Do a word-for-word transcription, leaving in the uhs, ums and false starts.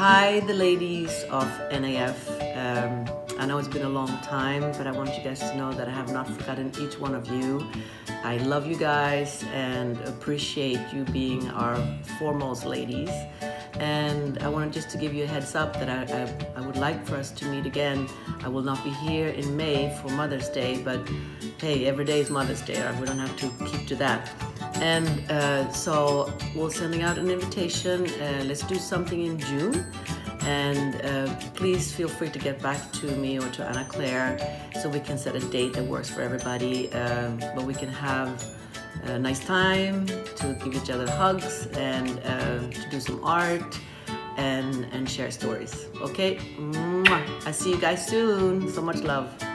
Hi, the ladies of N A F. Um, I know it's been a long time, but I want you guys to know that I have not forgotten each one of you. I love you guys and appreciate you being our foremost ladies. And I wanted just to give you a heads up that I, I, I would like for us to meet again. I will not be here in May for Mother's Day, but hey, every day is Mother's Day. Right? We don't have to keep to that. And uh, so we're sending out an invitation. Uh, let's do something in June. And uh, please feel free to get back to me or to Anna Claire so we can set a date that works for everybody. Um, but we can have a nice time to give each other hugs and uh, to do some art and, and share stories. Okay? Mwah. I see you guys soon. So much love.